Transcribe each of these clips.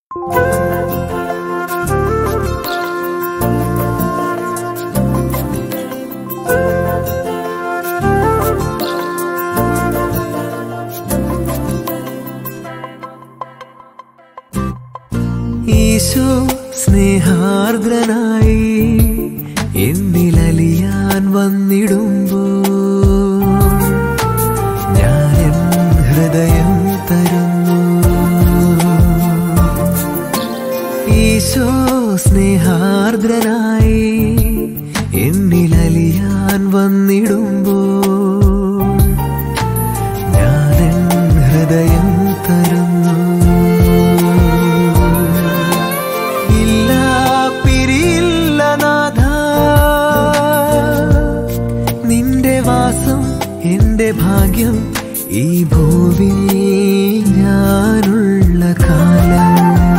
ഈശോ സ്നേഹാർദ്രനായി എന്നിലലിയാൻ വന്നിടുമ്പോൾ ഞാൻ എൻ ഹൃദയം തരുന്നു. ഈശോ സ്നേഹാർദ്രനായി എന്നിലലിയാൻ വന്നിടുമ്പോൾ ഞാൻ എൻ ഹൃദയം തരുന്നു. എന്റെ ഭാഗ്യം ഈ ഭൂവിൽ ഞാനുള്ള കാലം.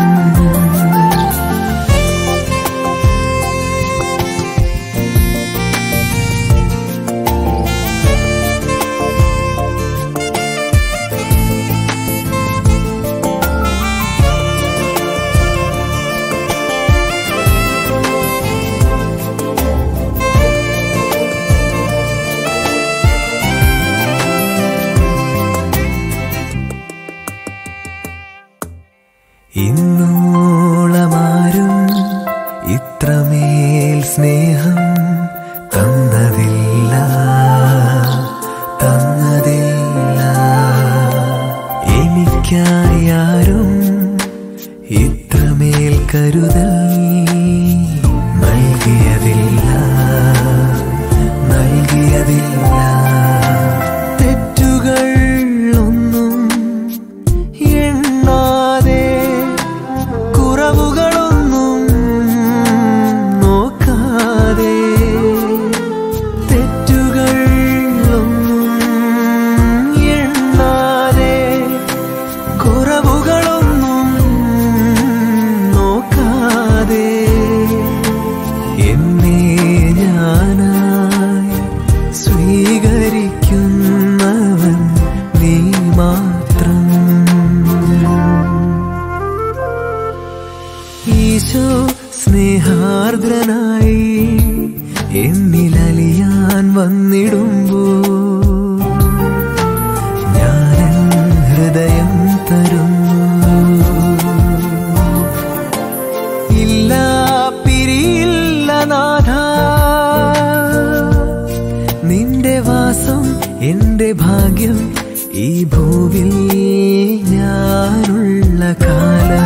ഇന്നോളമാരും ഇത്രമേൽ സ്നേഹം തന്നതില്ല. എനിക്കായി ആരും ഇത്രമേൽ കരുതൽ നൽകിയതില്ല. തെറ്റുകൾ ഒന്നും എണ്ണാതെ, കുറവുകളൊന്നും നോക്കാതെ, തെറ്റുകൾ ഒന്നും എണ്ണാതെ, കുറവുകളൊന്നും നോക്കാതെ എന്നെ ഞാനായി സ്വീകരിക്കുന്നവൻ നീ മാത്രം. ഈശോ സ്നേഹാർദ്രനായി എന്നിലലിയാൻ വന്നിടുമ്പോൾ ഞാൻ ഹൃദയം തരുന്നു. ഇല്ല പിരിയില്ല നാഥ, നിന്റെ വാസം എന്റെ ഭാഗ്യം ഈ ഭൂവിൽ ഞാനുള്ള കാലം.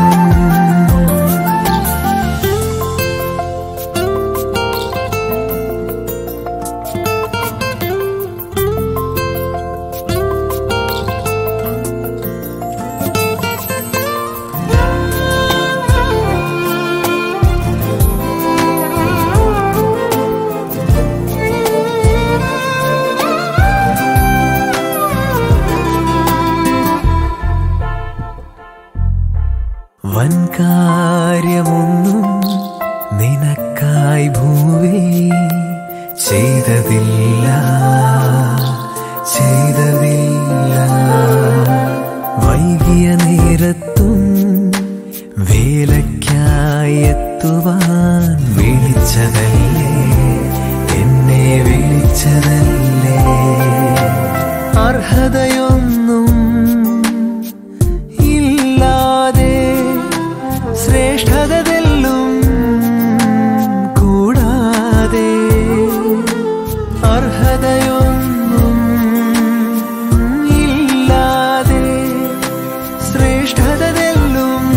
വൻകാര്യമൊന്നും നിനക്കായി ഭൂവി ചെയ്തതില്ല. വൈകിയ നേരത്തും വേലയ്ക്കായി എത്തുവാൻ വിളിച്ചതല്ലേ, എന്നെ വിളിച്ചതല്ലേ. അർഹതയൊന്നും ശ്രേഷ്ഠതയെല്ലാം കൂടാതെ, അർഹതയൊന്നും ഇല്ലാതെ, ശ്രേഷ്ഠതയെല്ലാം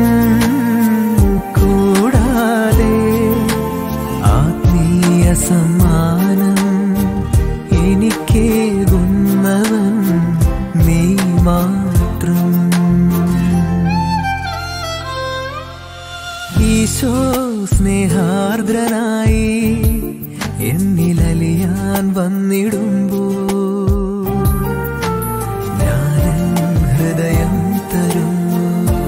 കൂടാതെ ആത്മീയ സമ്മാനം എനിക്കേകുന്നവൻ നീ മാത്രം. ഈശോ സ്നേഹാർദ്രനായി എന്നിലലിയാൻ വന്നിടുമ്പോൾ ഞാൻ ഹൃദയം തരുന്നു.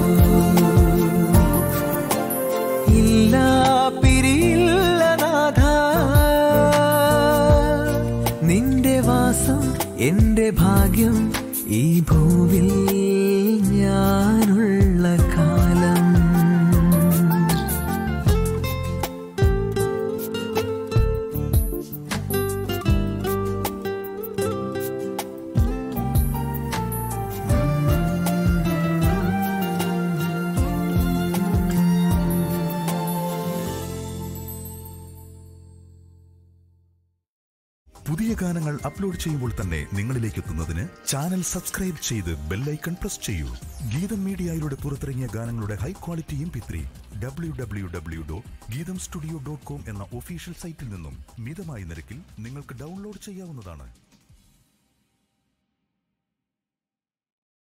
ഇല്ല പിരിയില്ല നാഥ, നിന്റെ വാസം എന്റെ ഭാഗ്യം ഈ ഭൂവിൽ ഞാനുള്ള കാലം. പുതിയ ഗാനങ്ങൾ അപ്ലോഡ് ചെയ്യുമ്പോൾ തന്നെ നിങ്ങളിലേക്ക് എത്തുന്നതിന് ചാനൽ സബ്സ്ക്രൈബ് ചെയ്ത് ബെല്ലൈക്കൺ പ്രസ് ചെയ്യൂ. ഗീതം മീഡിയയിലൂടെ പുറത്തിറങ്ങിയ ഗാനങ്ങളുടെ ഹൈ ക്വാളിറ്റി MP3 www.geethamstudio.com എന്ന ഒഫീഷ്യൽ സൈറ്റിൽ നിന്നും മിതമായ നിരക്കിൽ നിങ്ങൾക്ക് ഡൗൺലോഡ് ചെയ്യാവുന്നതാണ്.